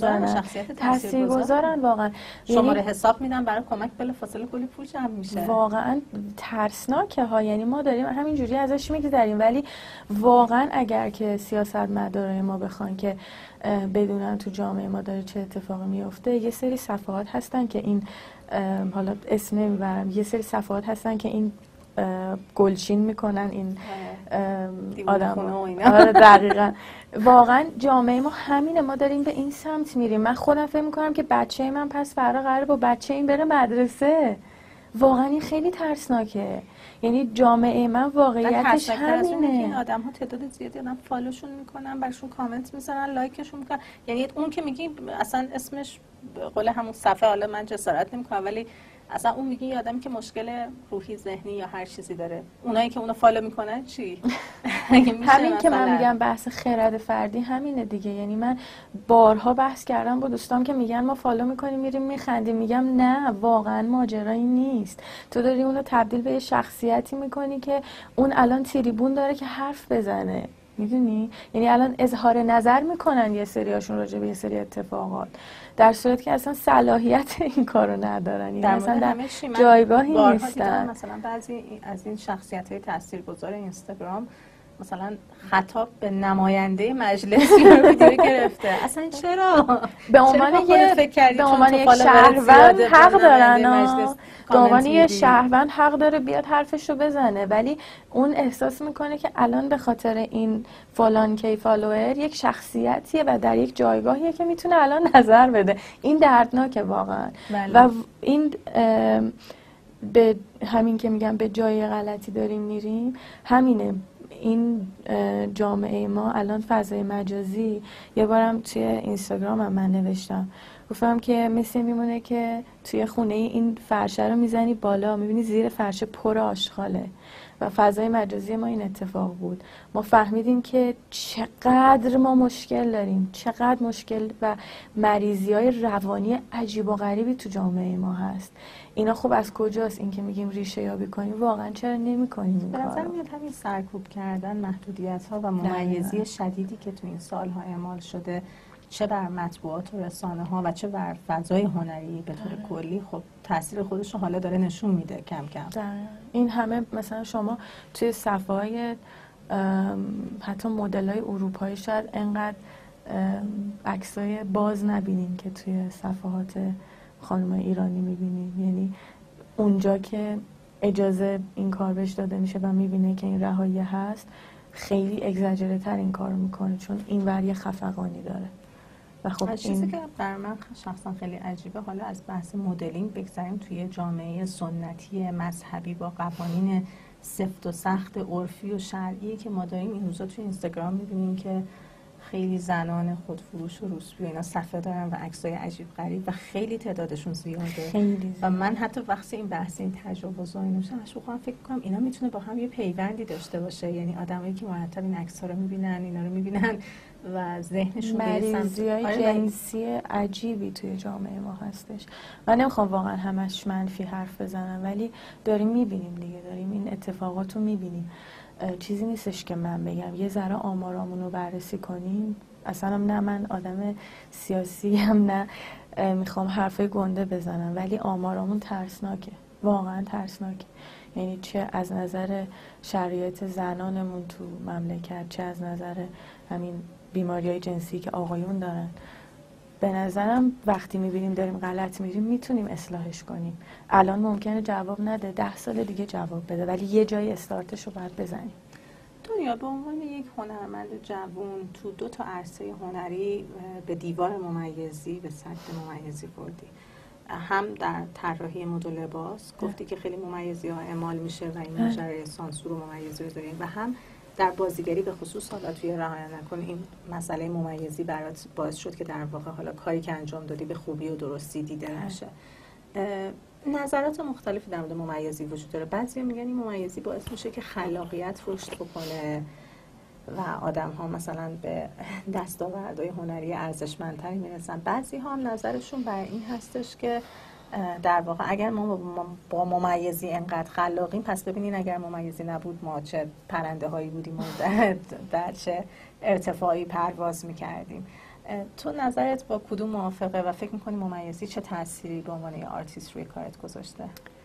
تاثیرگذارن واقعا، شماره حساب میدن برای کمک، بلافاصله کلی پول جمع میشه. واقعا ترسناکه ها، یعنی ما داریم همینجوری ازش میگذریم، ولی واقعا اگر که سیاستمدارای ما بخوان که بدونن تو جامعه ما داره چه اتفاقی میفته، یه سری صفحات هستن که این حالا اسم نمیبرم، یه سری صفحات هستن که این گلچین میکنن این آدم. آره دقیقاً. واقعا جامعه ما همینه، ما داریم به این سمت میریم. من خودم فکر میکنم که بچه من پس فردا قراره با بچه این بره مدرسه. واقعا این خیلی ترسناکه، یعنی جامعه من واقعیتش همینه. این آدم ها تعداد زیادی آدم فالوشون میکنن، برشون کامنت میزنن، لایکشون میکنن، یعنی اون که میگی اصلا اسمش قول همون صفحه، حالا من جسارت نمیکنم، ولی اصلا اون میگه یه آدمی که مشکل روحی ذهنی یا هر چیزی داره، اونایی که اونو فالو میکنن چی؟ همین که من میگم بحث خرد فردی همینه دیگه. یعنی من بارها بحث کردم با دوستام که میگن ما فالو میکنیم میریم میخندیم، میگم نه، واقعا ماجرایی نیست. تو داری اونو تبدیل به یه شخصیتی میکنی که اون الان تریبون داره که حرف بزنه، میدونی؟ یعنی الان اظهار نظر میکنن یه سریاشون راجع به یه سری اتفاقات، در صورتی که اصلا صلاحیت این کارو ندارن، یعنی اصلا در جایگاهی نیستن. مثلا بعضی از این شخصیت‌های تاثیرگذار اینستاگرام مثلا خطاب به نماینده مجلس رو ویدیو گرفته، اصلا چرا؟ به عنوان یک شهروند حق دارن، به عنوان یک شهروند حق داره بیاد حرفش رو بزنه، ولی اون احساس میکنه که الان به خاطر این فلان کی فالوور یک شخصیتیه و در یک جایگاهیه که میتونه الان نظر بده. این دردناکه واقعا. و این به همین که میگم به جای غلطی داریم میریم، همینه. این جامعه ما الان فضای مجازی، یه بارم توی اینستاگرام هم من نوشتم، گفتم که مثل میمونه که توی خونه این فرشه رو میزنی بالا، میبینی زیر فرشه پر آشغاله. و فضای مجازی ما این اتفاق بود. ما فهمیدیم که چقدر ما مشکل داریم، چقدر مشکل و مریضی‌های روانی عجیب و غریبی تو جامعه ما هست. اینا خب از کجاست؟ این که میگیم ریشه یابی کنیم، واقعا چرا نمی‌کنیم این کارو؟ به نظر کارو؟ میاد همین سرکوب کردن محدودیت‌ها و ممیزی شدیدی که تو این سال‌ها اعمال شده، چه بر مطبوعات و رسانه‌ها و چه بر فضای هنری به طور کلی، خب تاثیر خودش رو حالا داره نشون میده کم کم. این همه مثلا شما توی صفحه‌های حتی مدل‌های اروپایی شاید انقدر عکسای باز نبینین که توی صفحات خانم ایرانی میبینین. یعنی اونجا که اجازه این کار بهش داده میشه و میبینه که این رهایی هست، خیلی اگزاجره تر این کار میکنه، چون این ور یه خفقانی داره. و خب چیزی که بر من شخصا خیلی عجیبه، حالا از بحث مدلینگ بگذاریم، توی جامعه سنتی مذهبی با قوانین سفت و سخت عرفی و شرعی که ما داریم، این روزا توی اینستاگرام می‌بینیم که خیلی زنان خودفروش و روسپی و اینا صفحه دارن و عکسای عجیب غریب و خیلی تعدادشون زیاده. خیلی و من حتی وقتی این بحث این تجاوز و اینا شد، فکر کنم اینا میتونه با هم یه پیوندی داشته باشه. یعنی آدمایی که مرتب این عکس‌ها رو می‌بینن، اینا رو می‌بینن و ذهنشون مریضی‌های جنسی عجیبی توی جامعه ما هستش. من نمیخوام واقعا همش منفی حرف بزنم، ولی داریم می‌بینیم دیگه، داریم این اتفاقات رو می‌بینیم. چیزی نیستش که من بگم یه ذره آمارامون رو بررسی کنیم. اصلا هم نه من آدم سیاسی هم نه میخوام حرفای گنده بزنم، ولی آمارامون ترسناکه، واقعا ترسناکه. یعنی چه از نظر شرایط زنانمون تو مملکت، چه از نظر همین بیماریای جنسی که آقایون دارن. به نظرم وقتی میبینیم داریم غلط میریم میتونیم اصلاحش کنیم. الان ممکنه جواب نده، 10 سال دیگه جواب بده، ولی یه جای استارتش رو باید بزنیم. دنیا به عنوان یک هنرمند جوون تو 2 تا عرصه هنری به دیوار ممیزی، به سد ممیزی بردی. هم در طراحی مد و لباس گفتی که خیلی ممیزی ها اعمال میشه و این ماجرای سانسور و ممیزی رو داریم، و هم در بازیگری به خصوص حالا توی رعایت نکن این مسئله ممیزی برات باعث شد که در واقع حالا کاری که انجام دادی به خوبی و درستی دیده نشه. نظرات مختلفی در مورد ممیزی وجود داره. بعضی میگن این ممیزی باعث میشه که خلاقیت رشد بکنه و آدم ها مثلا به دستاوردهای هنری ارزشمندتری میرسن. بعضی ها هم نظرشون بر این هستش که در واقع اگر ما با ممیزی انقدر خلاقیم، پس ببینین اگر ممیزی نبود ما چه پرنده هایی بودیم و در چه ارتفاعی پرواز میکردیم. تو نظرت با کدوم موافقه و فکر میکنی ممیزی چه تأثیری به عنوان یه آرتیست روی کارت گذاشته؟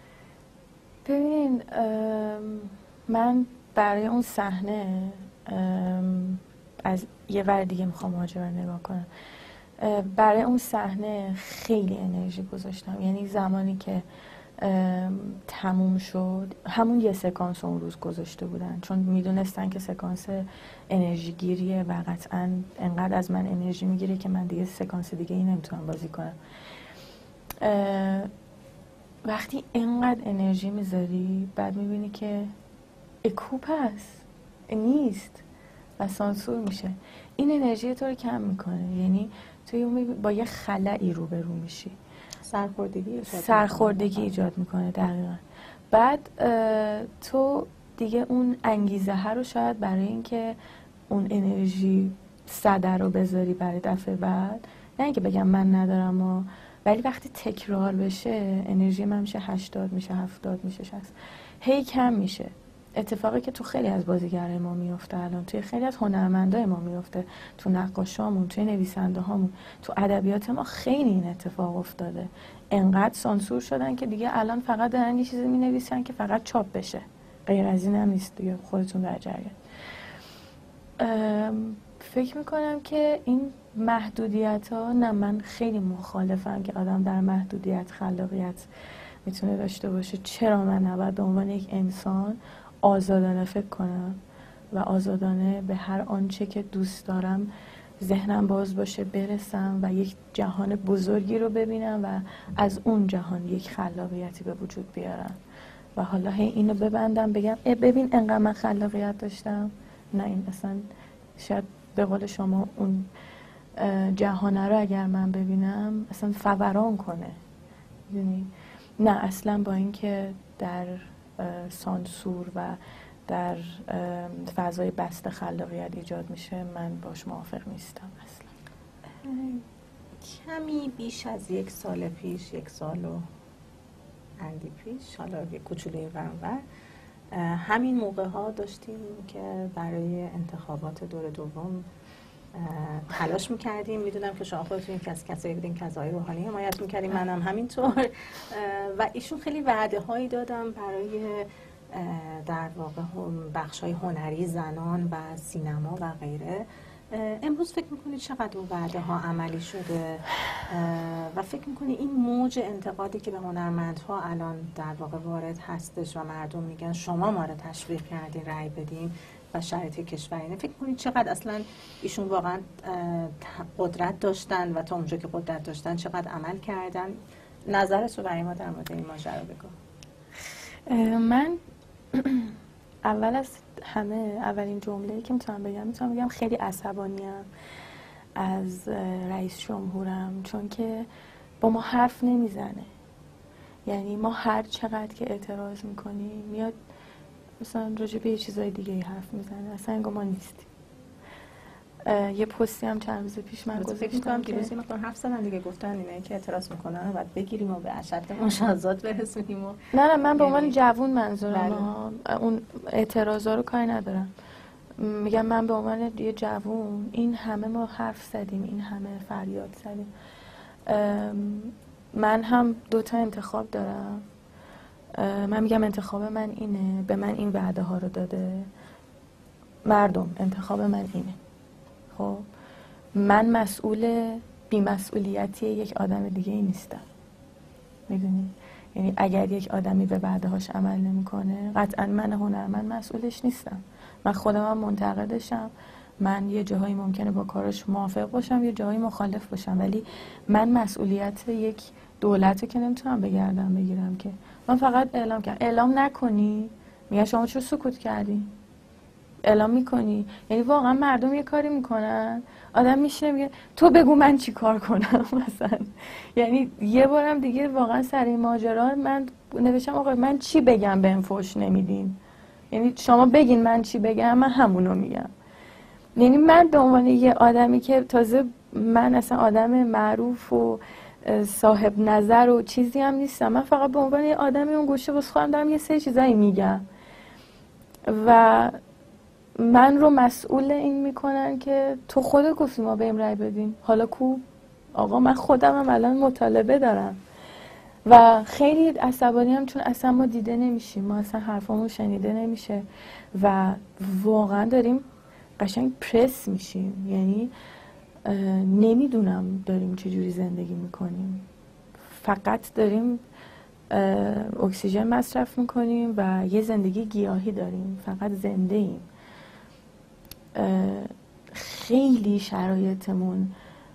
ببین من برای اون صحنه از یه ور دیگه میخوام ماجرا نگاه کنم. برای اون صحنه خیلی انرژی گذاشتم. یعنی زمانی که تموم شد، همون یه سکانس اون روز گذاشته بودن، چون میدونستن که سکانس انرژی گیریه و قطعا انقدر از من انرژی میگیره که من دیگه سکانس دیگه ای نمیتونم بازی کنم. وقتی انقدر انرژی میذاری بعد میبینی که اکوپ هست نیست و سانسور میشه، این انرژی تو رو کم میکنه. یعنی توی با یه خلایی روبرو میشی، سرخوردگی ایجاد میکنه. دقیقا. بعد تو دیگه اون انگیزه ها رو شاید برای اینکه اون انرژی صدر رو بذاری برای دفعه بعد، نه اینکه بگم من ندارم ولی وقتی تکرار بشه انرژی من میشه 80، میشه 70، میشه 60، هی کم میشه. اتفاقی که تو خیلی از بازیگرای ما میفته الان، توی خیلی از هنرمندای ما میفته، تو نقاشامون، توی نویسنده هامون، تو ادبیات ما خیلی این اتفاق افتاده. انقدر سانسور شدن که دیگه الان فقط دارن یه چیزی مینویسن که فقط چاپ بشه، غیر از این هم نیست دیگه. خودتون در جریان. فکر میکنم که این محدودیت ها، نه من خیلی مخالفم که آدم در محدودیت خلاقیت میتونه داشته باشه. چرا من نباید به عنوان یک انسان آزادانه فکر کنم و آزادانه به هر آنچه که دوست دارم ذهنم باز باشه برسم و یک جهان بزرگی رو ببینم و از اون جهان یک خلاقیتی به وجود بیارم و حالا هی اینو ببندم بگم ببین انقدر من خلاقیت داشتم. نه، این اصلا شاید به قول شما اون جهانه رو اگر من ببینم اصلا فوران کنه. یعنی نه، اصلا با اینکه در سانسور و در فضای بسته خلاقیت ایجاد میشه، من باش موافق نیستم اصلا. کمی بیش از 1 سال پیش، 1 سال و اندی پیش، حالا یه کوچولوی ورانور، همین موقع ها داشتیم که برای انتخابات دور دوم تلاش میکردیم. میدونم که شما خودتون یکی از کسایی بودین که از آقای روحانی حمایت میکردیم، منم همینطور. و ایشون خیلی وعده هایی دادم برای در واقع بخشای هنری، زنان و سینما و غیره. امروز فکر میکنید چقدر اون وعده ها عملی شده و فکر میکنید این موج انتقادی که به هنرمندها الان در واقع وارد هستش و مردم میگن شما ما رو تشویق کردین رأی بدیم و شرایط کشورینه، فکر کنید چقدر اصلا ایشون واقعا قدرت داشتن و تا اونجا که قدرت داشتن چقدر عمل کردن؟ نظرت رو برای ما در مورد این ماجرا بگو. من اول از همه اولین جمله‌ای که میتونم بگم خیلی عصبانیم از رئیس جمهورم، چون که با ما حرف نمیزنه. یعنی ما هر چقدر که اعتراض میکنیم میاد مثلا راجع به یه چیزای دیگه حرف میزنه، اصلا انگار ما نیستیم. یه پستی هم چند روز پیش من گذاشتم که دیروز اینو حرف زدن دیگه، گفتن اینه که اعتراض میکنن و بعد بگیریم و به اشد مشازات برسونیم. نه من به عنوان جوون منظورم، اون اعتراضا رو کاری ندارم. میگم من به عنوان یه جوون، این همه ما حرف زدیم، این همه فریاد زدیم. من هم 2 تا انتخاب دارم. من میگم انتخاب من اینه، به من این وعده ها رو داده مردم، انتخاب من اینه. خب من مسئول بی‌مسئولیتی یک آدم دیگه ای نیستم. میدونی؟ یعنی اگر یک آدمی به وعده‌هاش عمل نمی‌کنه، قطعاً من هنرمند مسئولش نیستم. من خودم هم منتقدشم. من یه جاهایی ممکنه با کارش موافق باشم، یه جاهایی مخالف باشم، ولی من مسئولیت یک دولت که نمیتونم به گردن بگیرم که. من فقط اعلام کردم. اعلام نکنی میگه شما چرا سکوت کردی؟ اعلام میکنی. یعنی واقعا مردم یه کاری میکنن، آدم میشینه میگه تو بگو من چی کار کنم مثلا. یعنی یه بارم دیگه واقعا سر این ماجرا من نوشتم آقا من چی بگم بهم فحش نمیدین، یعنی شما بگین من چی بگم من همونو میگم. یعنی من به عنوان یه آدمی که تازه من اصلا آدم معروف و صاحب نظر و چیزی هم نیستم، من فقط به عنوان یه آدمی اون گوشه واسه خودم دارم یه سری چیزایی میگم و من رو مسئول این میکنن که تو خودت گفتی ما بهم رای بدین، حالا کو؟ آقا من خودم هم الان مطالبه دارم و خیلی عصبانی هم چون اصلا ما دیده نمیشیم، ما اصلا حرفامون شنیده نمیشه و واقعا داریم قشنگ پرس میشیم. یعنی نمیدونم داریم چجوری زندگی میکنیم، فقط داریم اکسیژن مصرف میکنیم و یه زندگی گیاهی داریم، فقط زنده ایم. خیلی شرایطمون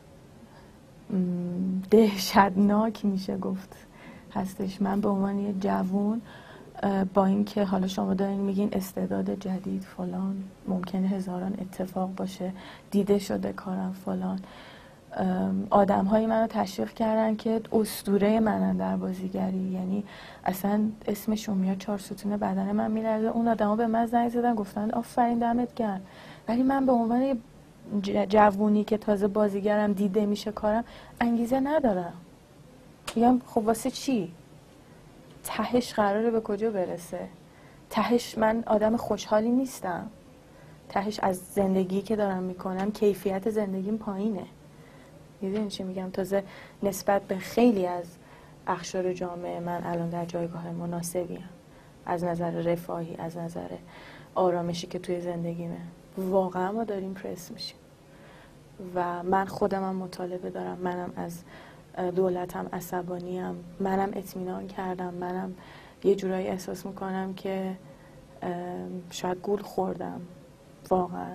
دهشتناک میشه گفت هستش. من به عنوان یه جوون با اینکه حالا شما دارین میگین استعداد جدید فلان، ممکنه هزاران اتفاق باشه، دیده شده کارم فلان، آدم های منو تشویق کردن که اسطوره منن در بازیگری، یعنی اصلا اسمشون میاد 4 ستون بدن من میلرزه. اون آدما به من زنگ زدن گفتن آفرین دمت گرم، ولی من به عنوان جوونی که تازه بازیگرم دیده میشه کارم انگیزه ندارم. میگم خب واسه چی؟ تهش قراره به کجا برسه؟ تهش من آدم خوشحالی نیستم، تهش از زندگی که دارم میکنم کیفیت زندگیم پایینه. میدونی چی میگم؟ تازه نسبت به خیلی از اقشار جامعه من الان در جایگاه مناسبیم، از نظر رفاهی، از نظر آرامشی که توی زندگیمه. واقعا ما داریم پرس میشیم و من خودمم مطالبه دارم، منم از دولتم عصبانیم، منم اطمینان کردم، منم یه جورایی احساس میکنم که شاید گول خوردم واقعا،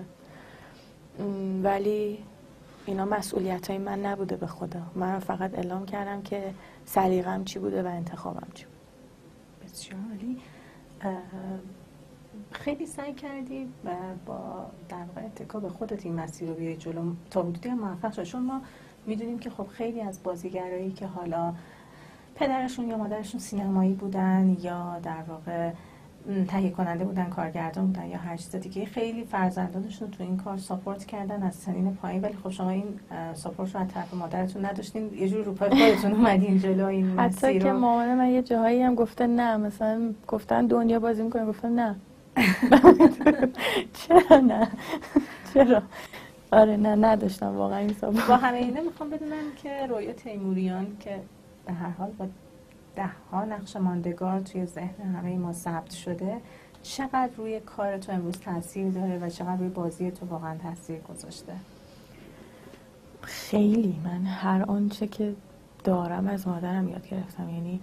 ولی اینا مسئولیت های من نبوده به خدا. من فقط اعلام کردم که سلیقه‌ام چی بوده و انتخابم چی بود. بسیار عالی. خیلی سعی کردی و با در واقع اتکا به خودت این مسیر رو بیاری جلو، تا حدودی هم موفق شد. چون ما میدونیم که خب خیلی از بازیگرایی که حالا پدرشون یا مادرشون سینمایی بودن یا در واقع تهیه کننده بودن، کارگردان بودن یا هر چیز دیگه، خیلی فرزندانشون تو این کار ساپورت کردن از سنین پایین، ولی خب شما این ساپورت رو از طرف مادرتون نداشتین، یه جور رو پای خودتون اومدین جلو این مسیر رو. حتی که مامان من یه جاهایی هم گفته نه، مثلا گفتن دنیا بازی میکنه، گفتم نه. چرا نه؟ چرا؟ آره نه نداشتم واقعا این ساپورت. با همه اینه میخوام بدونم که رویا تیموریان که به هر حال با 10 نقش ماندگار توی ذهن همه ما ثبت شده، چقدر روی کار تو امروز تاثیر داره و چقدر روی بازی تو واقعا تاثیر گذاشته؟ خیلی. من هر آنچه که دارم از مادرم یاد گرفتم. یعنی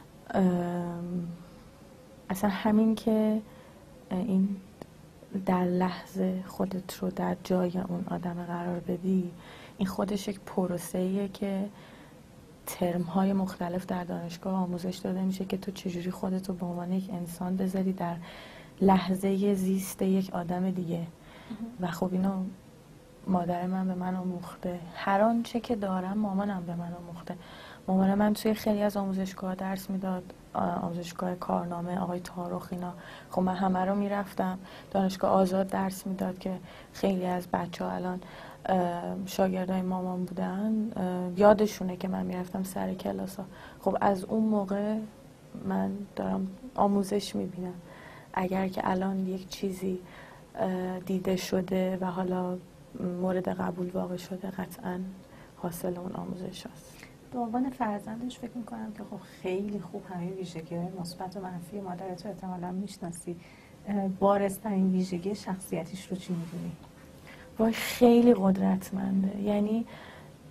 اصلا همین که این در لحظه خودت رو در جای اون آدم قرار بدی، این خودش یک پروسه‌ایه که ترم‌های مختلف در دانشگاه آموزش داده میشه که تو چجوری خودت رو به عنوان یک انسان بذاری در لحظه زیست یک آدم دیگه. و خب اینو مادر من به من آموخته. هر آنچه که دارم مامانم به من آموخته. مامان من توی خیلی از آموزشگاه درس میداد، آموزشگاه کارنامه آقای تارخ اینا. خب من همه رو میرفتم. دانشگاه آزاد درس میداد که خیلی از بچه‌ها الان شاگردای مامان بودن، یادشونه که من میرفتم سر کلاسا. خب از اون موقع من دارم آموزش میبینم. اگر که الان یک چیزی دیده شده و حالا مورد قبول واقع شده، قطعاً حاصل اون آموزش هست. به عنوان فرزندش فکر میکنم که خب خیلی خوب همه ویژگی مثبت و منفی مادرت رو احتمالاً میشناسی. بارزترین ویژگی شخصیتیش رو چی میدونی؟ وای خیلی قدرتمنده. یعنی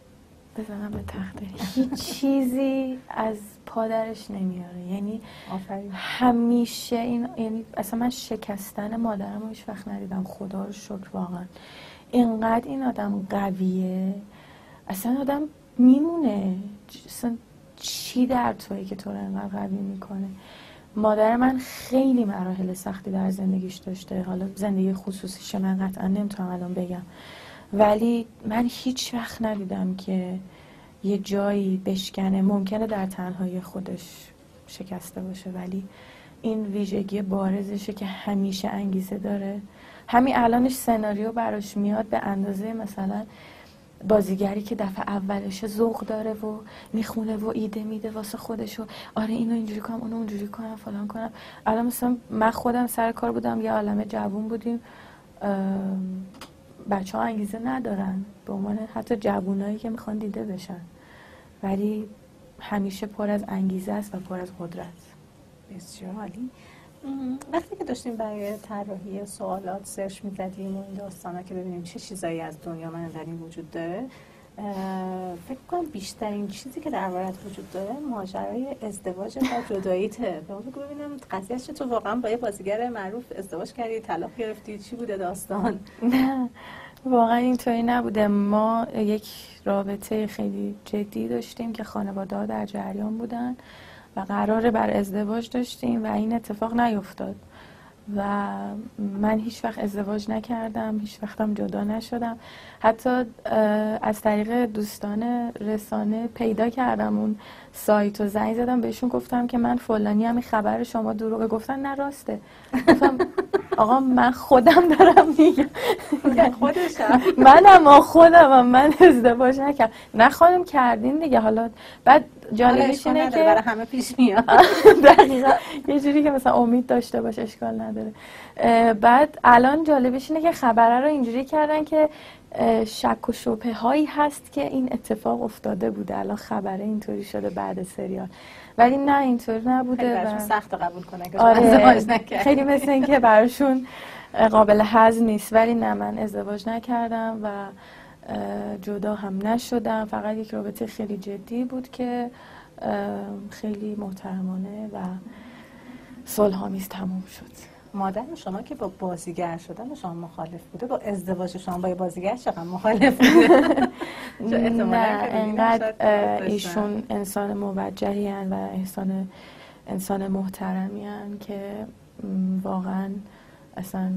بزنم به تخته، هیچ چیزی از پادرش نمیاره. یعنی آفرین. همیشه این، یعنی اصلا من شکستن مادرم رو هیچ وقت ندیدم، خدا رو شکر. واقعا اینقدر این آدم قویه، اصلا آدم میمونه. اصلا چی در تویی که تو رو اینقدر قوی میکنه؟ مادر من خیلی مراحل سختی در زندگیش داشته، حالا زندگی خصوصیش من قطعا نمیتونم الان بگم، ولی من هیچ وقت ندیدم که یه جایی بشکنه. ممکنه در تنهایی خودش شکسته باشه، ولی این ویژگی بارزشه که همیشه انگیزه داره. همین الانش سناریو براش میاد به اندازه مثلا بازیگری که دفعه اولشه ذوق داره و میخونه و ایده میده واسه خودشو، آره اینو اینجوری کنم اونو اونجوری کنم فلان کنم. الان مثلا من خودم سر کار بودم، یه عالمه جوون بودیم، بچه ها انگیزه ندارن به عنوان حتی جوونایی که میخوان دیده بشن، ولی همیشه پر از انگیزه است و پر از قدرت. بسیار عالی. وقتی که داشتیم برای طراحی سوالات سرچ می‌زدیم و این داستانا که ببینیم چه چیزایی از دنیا منظری وجود داره، فکر کنم بیشترین چیزی که دربارت وجود داره ماجرای ازدواج و جداییته. بگو ببینم قضیه‌اش تو واقعا با یه بازیگر معروف ازدواج کردی، طلاق گرفتی، چی بوده داستان؟ نه واقعا اینطوری نبوده. ما یک رابطه خیلی جدی داشتیم که خانواده‌ها در جریان بودن و قراره بر ازدواج داشتیم و این اتفاق نیفتاد و من هیچ وقت ازدواج نکردم، هیچ وقتم جدا نشدم. حتی از طریق دوستان رسانه پیدا کردم اون سایت و زنگ زدم بهشون، گفتم که من فلانی هم، این خبر شما دروغه. گفتن نه راسته. گفتم آقا من خودم دارم میگم خودشم منم خودم، من ازدواج نکردم. نه خانم کردین دیگه. حالا بعد جالبش اینه که برای همه پیش میاد. دقیقاً یه جوری که مثلا امید داشته باشه اشکال نداره. بعد الان جالبش اینه که خبره رو اینجوری کردن که شک و شبهه هایی هست که این اتفاق افتاده بوده. الان خبره اینطوری شده بعد سریال، ولی نه اینطور نبوده. خیلی سخت قبول کنه که ازدواج نکرد. خیلی مثل این که براشون قابل هضم نیست، ولی نه من ازدواج نکردم و جدا هم نشدم. فقط یک رابطه خیلی جدی بود که خیلی محترمانه و صلح‌آمیز تموم شد. مادر شما که با بازیگر شدن شما مخالف بوده، با ازدواج شما با بازیگر چقدر مخالف بوده؟ نه انقدر ایشون انسان موجهی هن و انسان محترمی هن که واقعا اصلا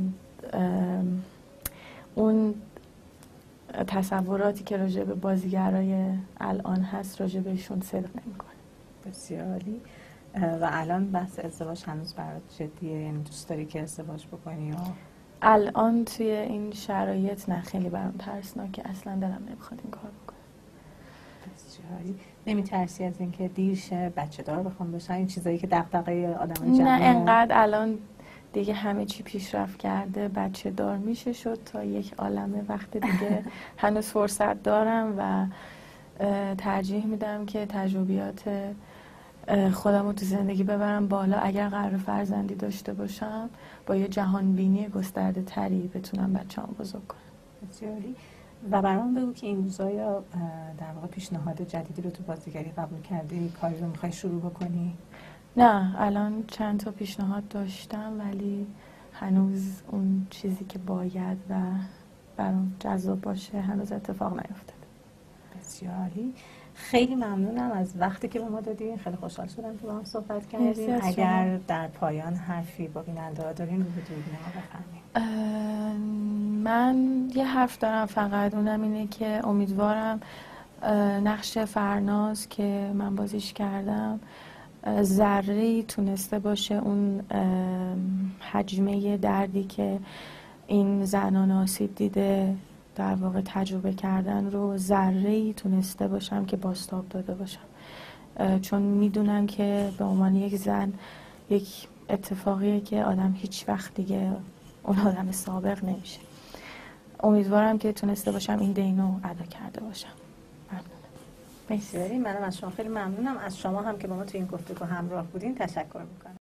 اون تصوراتی که راجع به بازیگرای الان هست راجع بهشون صدق نمی‌کنه. بسیار عالی. و الان بحث ازدواج هنوز برات جدیه؟ یعنی دوست داری که ازدواج بکنی؟ و الان توی این شرایط نه، خیلی برام ترسناکه، اصلا دلم نمیخواد این کار بکنم. بسیار عالی. نمیترسی از اینکه دیر شه بچه دار بخوام بشن؟ این چیزایی که دغدغه آدم جوونه. نه انقدر الان دیگه همه چی پیشرفت کرده، بچه دار میشه شد تا یک عالمه وقت دیگه. هنوز فرصت دارم و ترجیح میدم که تجربیات خودم رو تو زندگی ببرم بالا. اگر قرار فرزندی داشته باشم با یه جهان بینی گسترده تری بتونم بچه‌ام بزرگ کنم. بسیاری. و برام بگو که این روزا یا در واقع پیشنهاد جدیدی رو تو بازیگری قبول کردی؟ کاری رو میخوای شروع بکنی؟ نه الان چند تا پیشنهاد داشتم ولی هنوز اون چیزی که باید و برام جذاب باشه هنوز اتفاق نیفتاد. بسیار عالی. خیلی ممنونم از وقتی که به ما دادین. خیلی خوشحال شدم که با هم صحبت کردیم. اگر در پایان حرفی با بیننده‌ها دارین رو بدونید بفرمایید. من یه حرف دارم فقط، اونم اینه که امیدوارم نقش فرناز که من بازیش کردم ذره‌ای تونسته باشه اون حجمه دردی که این زنان آسیب دیده در واقع تجربه کردن رو ذره‌ای تونسته باشم که بازتاب داده باشم، چون میدونم که به عنوان یک زن یک اتفاقیه که آدم هیچ وقت دیگه اون آدم سابق نمیشه. امیدوارم که تونسته باشم این دینو ادا کرده باشم. ممنونم. منم از شما خیلی ممنونم. از شما هم که با ما تو این گفتگو همراه بودین تشکر میکنم.